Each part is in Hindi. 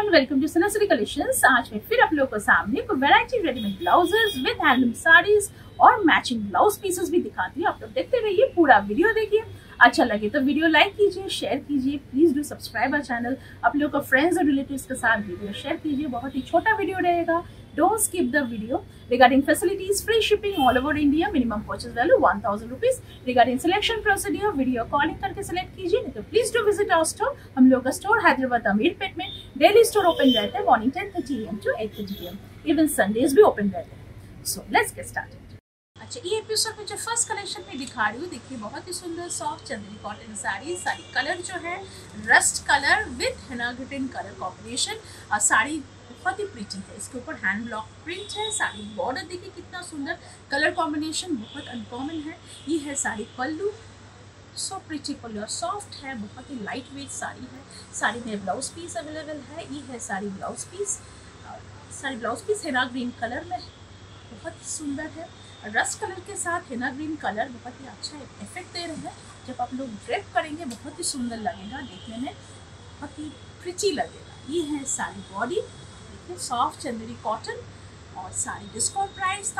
Everyone, welcome to Sanasri collections. आज मैं फिर आप लोगों के सामने variety readymade blouses with handloom saris और मैचिंग ब्लाउज पीसेस भी दिखाती हूँ। आप लोग देखते रहिए, पूरा वीडियो देखिए। अच्छा लगे तो वीडियो लाइक कीजिए, शेयर कीजिए, please do subscribe our channel. आप लोग को फ्रेंड्स और रिलेटिव्स के साथ वीडियो शेयर कीजिए। बहुत ही छोटा वीडियो रहेगा, don't skip the video. Regarding facilities, free shipping all over India, minimum purchase value 1000 rupees. Regarding selection procedure, video calling करके सिलेक्ट कीजिए, नहीं तो please do visit our store. हम लोग का स्टोर हैदराबाद अमीरपेट में डेली स्टोर ओपन रहता है morning 10:30 AM to 8:30 PM। Even Sundays भी ओपन रहते हैं। So let's get started. अच्छा, ये एपिसोड में जो फर्स्ट कलेक्शन में दिखा रही हूँ, देखिए बहुत ही सुंदर soft Chanderi cotton sari. Sari colour जो है rust colour with henna green colour combination, और साड़ी बहुत ही प्रिटी है। इसके ऊपर हैंड ब्लॉक प्रिंट है। साड़ी बॉर्डर देखिए कितना सुंदर, कलर कॉम्बिनेशन बहुत अनकॉमन है। ये है sari pallu, so pretty pallu, soft है, बहुत ही लाइट वेट साड़ी है। साड़ी में ब्लाउज पीस अवेलेबल है। ये है sari blouse piece. Sari blouse piece henna green colour में बहुत ही सुंदर है। रस्ट कलर के साथ हेना ग्रीन कलर बहुत ही अच्छा इफेक्ट दे रहे हैं। जब आप लोग ड्रेप करेंगे बहुत ही सुंदर लगेगा, देखने में बहुत ही प्रिटी लगेगा। ये है sari body, soft Chanderi cotton, और साड़ी डिस्काउंट प्राइस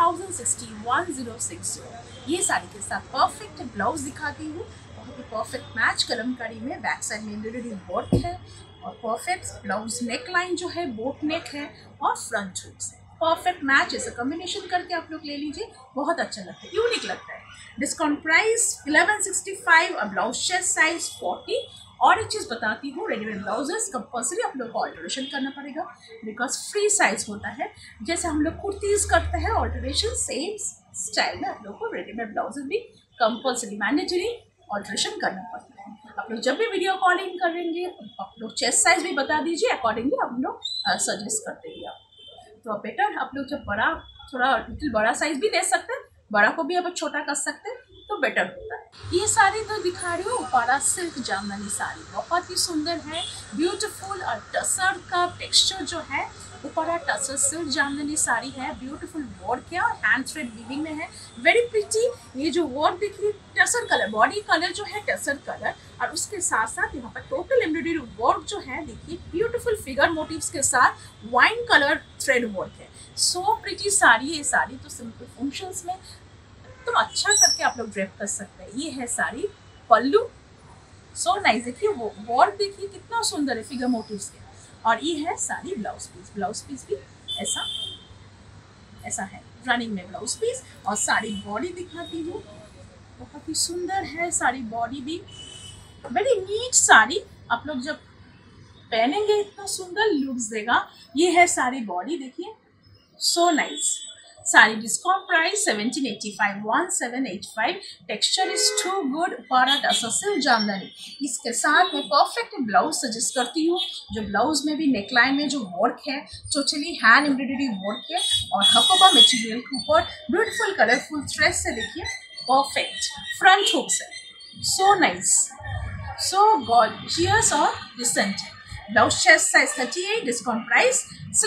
1060 ये साड़ी के साथ परफेक्ट ब्लाउज दिखाती हूँ। बहुत ही परफेक्ट मैच कलमकारी में, बैक साइड में एम्ब्रॉयडरी वर्क है, और परफेक्ट ब्लाउज नेक लाइन जो है बोट नेक है, और फ्रंट हुक्स है। परफेक्ट मैच, ऐसा कॉम्बिनेशन करके आप लोग ले लीजिए, बहुत अच्छा लगता है, यूनिक लगता है। डिस्काउंट प्राइस 1165 और ब्लाउज चेस्ट साइज 40। और एक चीज़ बताती हूँ, रेडीमेड ब्लाउजेस कंपल्सरी आप लोग को ऑल्टरेशन करना पड़ेगा, बिकॉज फ्री साइज होता है। जैसे हम लोग कुर्तीज़ करते हैं ऑल्टरेशन, सेम स्टाइल में आप लोग को रेडीमेड ब्लाउजेस भी कंपल्सरी मैंडेटरी ऑल्टरेशन करना पड़ता है। आप लोग जब भी वीडियो कॉलिंग करेंगे आप लोग चेस्ट साइज भी बता दीजिए, अकॉर्डिंगली हम लोग सजेस्ट कर देंगे आपको। तो बेटर आप लोग जब बड़ा, थोड़ा लिटिल बड़ा साइज भी दे सकते हैं, बड़ा को भी अब छोटा कर सकते हैं, तो बेटर होता है। ये साड़ी तो दिखा रही हूँ उपाड़ा सिल्क जामदानी साड़ी, बहुत ही सुंदर है, ब्यूटीफुल, और टसर का टेक्सचर जो है, उपाड़ा टसर सिल्क जामदानी साड़ी है। ब्यूटीफुल वर्क है और हैंड थ्रेड वीविंग में है, वेरी प्रिटी। ये जो वर्क देखिए, टसर कलर, बॉडी कलर जो है टसर कलर, और उसके साथ साथ यहाँ पर टोटल एम्ब्रॉयडरी वर्क जो है देखिए, ब्यूटीफुल फिगर मोटिव्स के साथ वाइन कलर थ्रेड वर्क है। So pretty sari. ये साड़ी तो सिंपल फंक्शंस में तो अच्छा करके आप लोग ड्रेप कर सकते हैं। ये है साड़ी पल्लू, सो नाइस। देखिए वो वर्क देखिए कितना सुंदर है फिगर मोटिव्स के। और ये है sari blouse piece. Blouse piece भी ऐसा है रनिंग में ब्लाउज पीस। और साड़ी बॉडी दिखाती हूँ, बहुत ही सुंदर है साड़ी बॉडी भी, वेरी नीट साड़ी। आप लोग जब पहनेंगे इतना सुंदर लुक्स देगा। ये है साड़ी बॉडी देखिए, so nice. Sari discount price 1785 texture is too good. Uppada tussar silk Jamdani. इसके साथ मैं परफेक्ट ब्लाउज सजेस्ट करती हूँ, जो ब्लाउज में भी नेकलाइन में जो वर्क है टोटली हैंड एम्ब्रॉयडरी वर्क है, और हकोबा मटेरियल के ऊपर ब्यूटीफुल कलरफुल थ्रेड से देखिए परफेक्ट फ्रंट हुक्स है, सो नाइस, सो गॉर्जियस और decent. Blouse chest size 38, discount price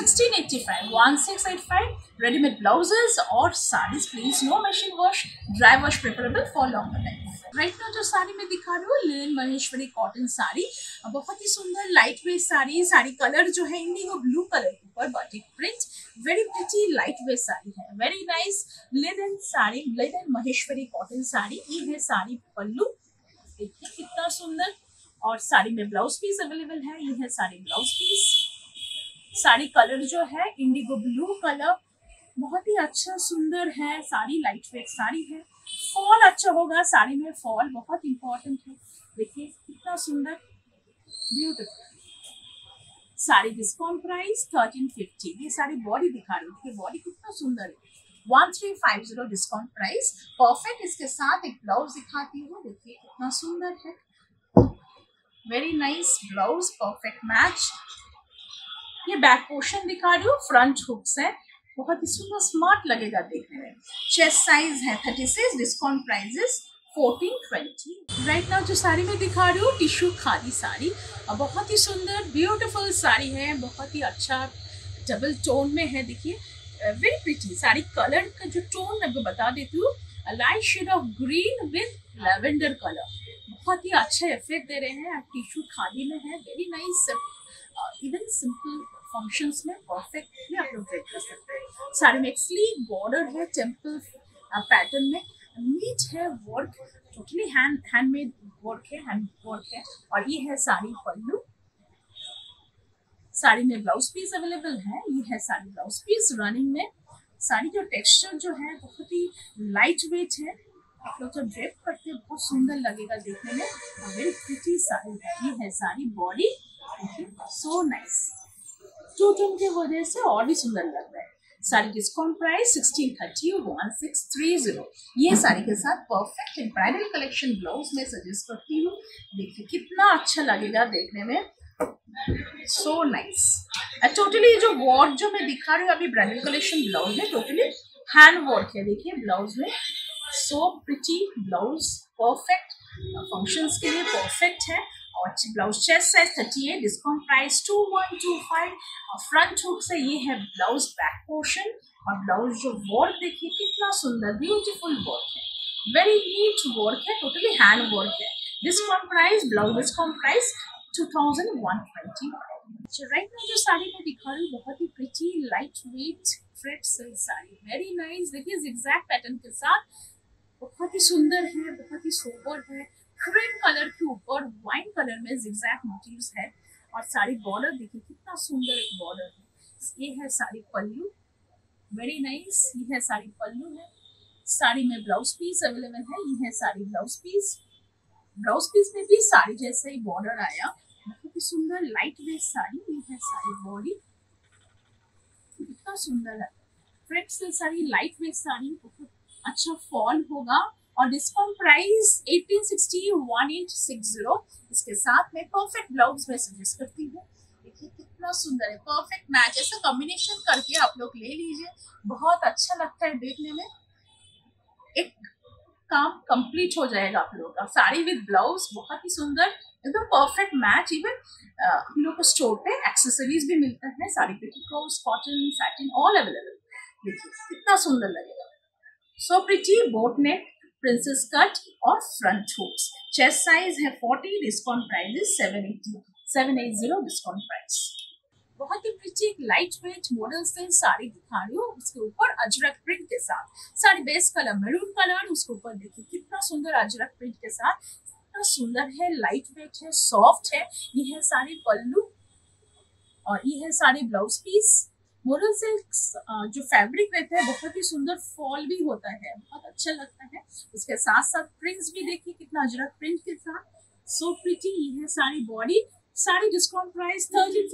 1685 readymade blouses और saris please no machine wash, dry wash preferable for longer life. Right now जो साड़ी में दिखा रही हूँ, लिनन महेश्वरी कॉटन साड़ी, बहुत ही सुंदर light weight sari. Sari colour जो है इंडिगो ब्लू कलर के ऊपर batik print, very pretty light weight sari है, very nice linen sari, linen Maheshwari cotton sari. ये है साड़ी पल्लू, देखिए कितना सुंदर, और साड़ी में ब्लाउज पीस अवेलेबल है। ये है sari blouse piece. Sari colour जो है इंडिगो ब्लू कलर, बहुत ही अच्छा सुंदर है। साड़ी लाइट वेट साड़ी है, फॉल अच्छा होगा साड़ी में, फॉल बहुत इंपॉर्टेंट है। देखिए कितना सुंदर, ब्यूटीफुल साड़ी। Discount price 1350। ये साड़ी बॉडी दिखा रही है, बॉडी कितना सुंदर है, 1350 डिस्काउंट प्राइस, परफेक्ट। इसके साथ एक ब्लाउज दिखाती हूँ, देखिए कितना सुंदर है, very nice blouse, perfect match. ये बैक पोर्शन दिखा रही हूँ, फ्रंट हुक्स है, बहुत ही सुंदर स्मार्ट लगेगा देखने में। चेस्ट साइज है 36, डिस्काउंट प्राइस 1420। राइट नाउ जो साड़ी में दिखा रही हूँ, टिश्यू खादी साड़ी, बहुत ही सुंदर ब्यूटीफुल साड़ी है, बहुत ही अच्छा डबल टोन में है। देखिए वेरी प्रिटी साड़ी। कलर का जो टोन मैं बता देती हूँ, light shade of green with lavender colour, बहुत ही अच्छा इफेक्ट दे रहे हैं। टिश्यू खादी में है, very nice even simple functions में परफेक्टली आप लोग ड्रेप कर सकते हैं। साड़ी में एक स्लीक बॉर्डर है टेम्पल पैटर्न में, नीट है वर्क, टोटली हैंडमेड वर्क है, हैंड वर्क है। और ये है साड़ी पल्लू। साड़ी में ब्लाउज पीस अवेलेबल है, ये है साड़ी ब्लाउज पीस रनिंग में। साड़ी का टेक्सचर जो है बहुत ही लाइट वेट है, आप लोग जब ड्रेप करते हैं बहुत सुंदर लगेगा देखने में। वेरी प्रिटी साड़ी है। ये है sari body, so nice, two tone की वजह से और भी सुंदर लग रहा है। साड़ी डिस्काउंट प्राइस 1630 ये साड़ी के साथ परफेक्ट ब्राइडल कलेक्शन ब्लाउज में सजेस्ट करती हूँ। देखिए कितना अच्छा लगेगा देखने में, सो नाइस। टोटली जो वर्क जो मैं दिखा रही हूँ अभी ब्राइडल कलेक्शन ब्लाउज में, टोटली हैंड वर्क है। देखिए ब्लाउज में so pretty blouse, perfect functions के लिए परफेक्ट है। और blouse chest size 38, discount price 2125। और फ्रंट हुक से ये है ब्लाउज बैक पोर्शन। और ब्लाउज जो वर्क देखिए कितना सुंदर ब्यूटीफुल वर्क है, वेरी नीट वर्क है, टोटली हैंड वर्क है। Discount price, blouse discount price 2125। Right में जो साड़ी मैं दिखा रही हूँ बहुत ही pretty light weight thread silk sari, very nice. देखिए जिगजैग पैटर्न के साथ बहुत ही सुंदर है, बहुत ही सोबर है। क्रीम कलर के ऊपर वाइन कलर में जिगजैग मोटिव्स है। और साड़ी बॉर्डर देखिए कितना सुंदर एक बॉर्डर है। ये है साड़ी पल्लू, वेरी नाइस। ये है साड़ी पल्लू है। साड़ी में ब्लाउज पीस अवेलेबल है, ये है sari blouse piece. Blouse piece में भी साड़ी जैसे ही बॉर्डर आया, बहुत ही सुंदर लाइट वेट साड़ी। ये है साड़ी बॉडी, कितना सुंदर है। Thread silk sari, light weight sari, बहुत अच्छा फॉल होगा। और डिस्काउंट प्राइस 1860 इसके साथ में परफेक्ट ब्लाउज में सजेस्ट करती हूँ। देखिए कितना सुंदर है, परफेक्ट मैच, ऐसा कॉम्बिनेशन करके आप लोग ले लीजिए, बहुत अच्छा लगता है देखने में। एक काम कंप्लीट हो जाएगा आप लोगों का। साड़ी विद ब्लाउज बहुत ही सुंदर, एकदम परफेक्ट मैच। इवन हम लोग को स्टोर पे एक्सेसरीज भी मिलता है, sari petticoats, cotton, satin all available. देखिए कितना सुंदर लगेगा, so pretty, boat neck, princess cut और फ्रंट हुक्स। चेस्ट साइज है 40, discount price is 780 discount price. बहुत ही प्रिटी एक लाइट वेट मॉडल से साड़ी दिखा रही हूँ, उसके ऊपर अजरक प्रिंट के साथ। Sari base colour maroon colour, उसके ऊपर देखिए कितना सुंदर अजरक प्रिंट के साथ, कितना सुंदर है, लाइट वेट है, सॉफ्ट है। ये है साड़ी पल्लू और ये है sari blouse piece. Model silk जो फैब्रिक रहता है बहुत ही सुंदर फॉल भी होता है, बहुत अच्छा लगता है। उसके साथ साथ प्रिंट्स भी देखिए कितना अजरक प्रिंट के साथ, सो प्रिटी। ये है sari body. Sari discount price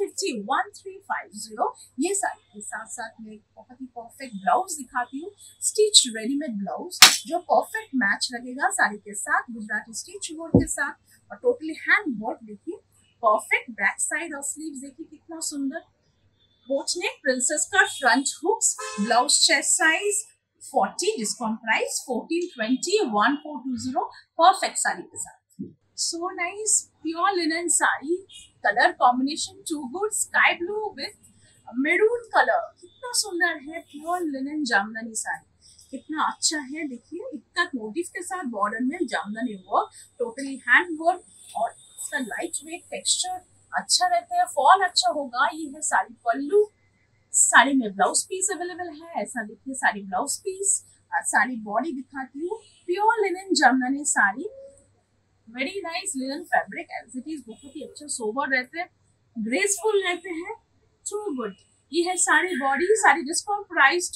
1350 ये साड़ी के साथ साथ में बहुत ही परफेक्ट ब्लाउज दिखाती हूँ, स्टिच रेडीमेड ब्लाउज जो परफेक्ट मैच लगेगा साड़ी के साथ, गुजराती स्टिच वर्क के साथ। और टोटली हैंड वर्क देखिए, परफेक्ट बैक साइड और स्लीव्स देखिए कितना सुंदर। Boat neck, princess cut, front hooks, blouse chest size 40, discount price 1420 perfect sari के साथ। So nice, pure linen sari, colour combination too good, sky blue with maroon colour, कितना सुंदर है। प्योर लिनन जामदानी साड़ी, कितना अच्छा है। देखिए इक्कत मोटिव के साथ बॉर्डर में Jamdani work, totally hand work और इसका लाइट वेट टेक्सचर अच्छा रहता है, फॉल अच्छा होगा। ये है साड़ी पल्लू। साड़ी में ब्लाउज पीस अवेलेबल है, ऐसा देखिए sari blouse piece. Sari body दिखाती हूँ, pure linen Jamdani sari, very nice linen fabric as it is, बहुत ही अच्छा सोबर रहते हैं, ग्रेसफुल रहते हैं, टू गुड। ये है sari body. Sari discount price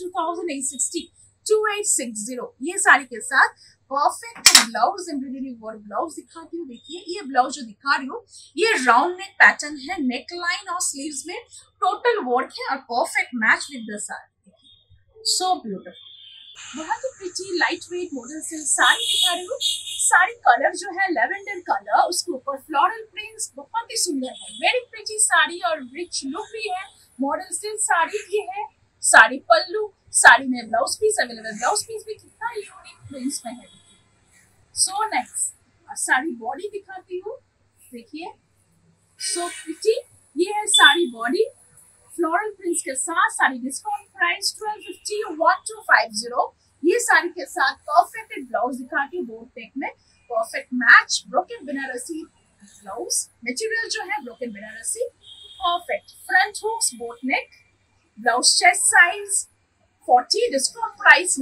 2860 ये साड़ी के साथ perfect blouse, embroidery work blouse दिखाती हूँ। देखिए ये ब्लाउज जो दिखा रही हूँ ये राउंड नेक पैटर्न है, नेक लाइन और स्लीव्स में टोटल वर्क है और perfect match with the sari, so beautiful. बहुत ही प्रिटी लाइट वेट मॉडल से साड़ी दिखा रही हूँ। साड़ी कलर जो है लेवेंडर कलर, उसके ऊपर फ्लोरल प्रिंट्स, बहुत ही सुंदर है, वेरी प्रिटी साड़ी और रिच लुक भी है। मॉडल सिल्क साड़ी ये है। साड़ी पल्लू, साड़ी में blouse piece available, blouse piece भी कितना यूनिक प्रिंट्स में है, सो नाइस। और साड़ी बॉडी दिखाती हूँ, देखिए सो प्रिटी। ये है साड़ी बॉडी, फ्लोरल प्रिंट्स के साथ। साड़ी डिस्काउंट प्राइस 1250 ये साड़ी के साथ परफेक्ट ब्लाउज दिखाती हूँ, बोट नेक में perfect match, broken Banarasi blouse, material जो है broken Banarasi, perfect front hooks boat neck, blouse chest size 40, discount price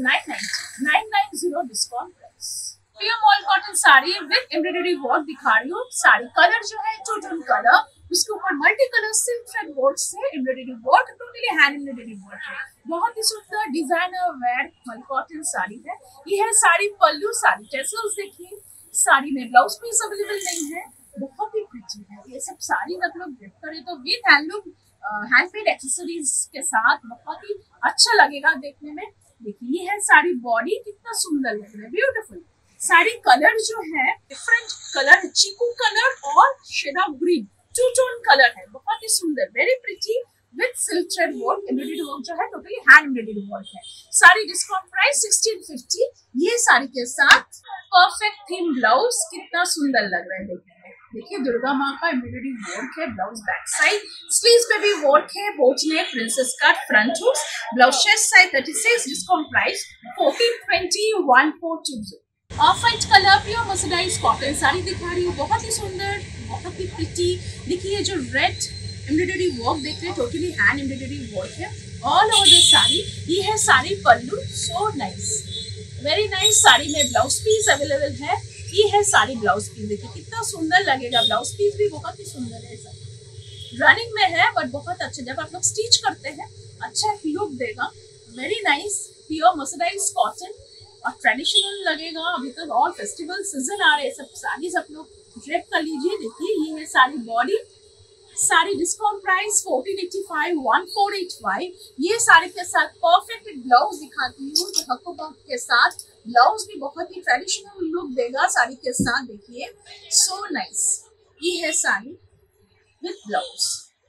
990 discount price. Pure mal cotton sari with embroidery work दिखा रही हूँ। साड़ी कलर जो है टू टोन कलर, उसके ऊपर multi colour silk thread work से embroidery work, totally hand embroidery work है। बहुत ही सुंदर designer wear mal cotton sari है। ये है साड़ी पल्लू, साड़ी टेसल्स देखिए। साड़ी में ब्लाउज पीस अवेलेबल नहीं है, बहुत ही प्रिटी है। ये सब साड़ी आप लोग गिफ्ट करें तो विद हैंडलूम हैंडमेड एक्सेसरीज के साथ बहुत ही अच्छा लगेगा देखने में। देखिए ये है साड़ी, बॉडी कितना सुंदर लग रहा है, ब्यूटीफुल। साड़ी कलर जो है डिफरेंट कलर, चीकू कलर और shade of green, two tone colour है, बहुत ही सुंदर, very pretty with silk thread work, embroidery work जो है टोटली हैंड एम्ब्रॉयडरी वर्क है। Sari discount price 1650। ये साड़ी के साथ परफेक्ट थीम ब्लाउज कितना सुंदर लग रहा है देखने में। देखिए दुर्गा माँ का एम्ब्रॉयडरी वर्क है, ब्लाउज बैक साइड, स्लीव्स पे भी वर्क है, boat neck, princess cut, front hooks, blouse chest size 36, discount price 1420 1420। Off white colour pure mercerise cotton sari दिखा रही हूँ, बहुत ही सुंदर, बहुत ही प्रिटी। देखिए जो रेड एम्ब्रॉयडरी वर्क देख रहे हैं, टोटली हैंड एम्ब्रॉयडरी वर्क है ऑल ओवर द साड़ी। ये है sari pallu, so nice, very nice. Sari में ब्लाउज पीस अवेलेबल है। ये है साड़ी ब्लाउज पीस, देखिए कितना सुंदर लगेगा, ब्लाउज पीस भी बहुत ही सुंदर है। रनिंग में है बट बहुत अच्छा, जब आप लोग स्टिच करते हैं अच्छा लुक देगा, very nice. Pure mercerise cotton और ट्रेडिशनल लगेगा। अभी तक ऑल फेस्टिवल सीजन आ रहे हैं, सब साड़ी सब लोग ड्रेप कर लीजिए। देखिए ये है sari body, sari discount price 1485 1485। ये साड़ी के साथ परफेक्ट ब्लाउज दिखाती हूँ, जो हक्को बक के साथ ब्लाउज भी बहुत ही ट्रेडिशनल लुक देगा साड़ी के साथ। देखिए सो नाइस। ये है sari with blouse,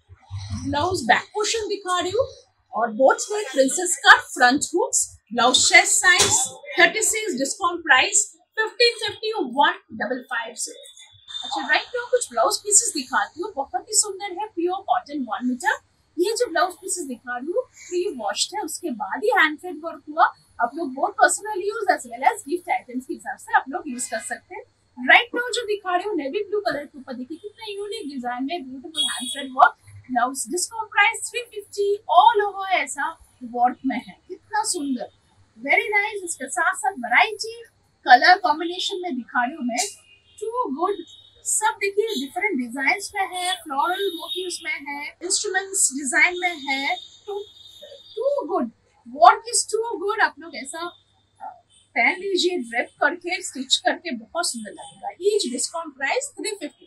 blouse back portion दिखा रही हूँ और बोथ में princess cut, front hooks, blouse chest size 36, discount price 1550 1550। अच्छा राइट में कुछ ब्लाउज पीसेस दिखाती हूँ, बहुत ही सुंदर है, प्योर कॉटन 1 मीटर। ये जो ब्लाउज पीसेस दिखा रही हूँ प्री वॉश्ड है, उसके बाद ही हैंड थ्रेड वर्क हुआ। आप लोग बहुत personal use as well as gift items के हिसाब से आप लोग यूज कर सकते हैं। राइट में जो दिखा रही हूँ नेवी ब्लू कलर के ऊपर, देखिए कितना यूनिक डिजाइन में beautiful hand thread work, blouse discount price 350, all over ऐसा वर्क में है, कितना सुंदर, वेरी नाइस। इसके साथ साथ वैरायटी कलर कॉम्बिनेशन में दिखा रही हूँ मैं, टू गुड। सब देखिए डिफरेंट डिजाइन्स में है, फ्लोरल मोटिव्स में है, इंस्ट्रूमेंट्स डिजाइन में है, too good, work is too good. आप लोग ऐसा पहन लीजिए, ड्रेप करके स्टिच करके, बहुत सुंदर लगेगा। Each discount price 350।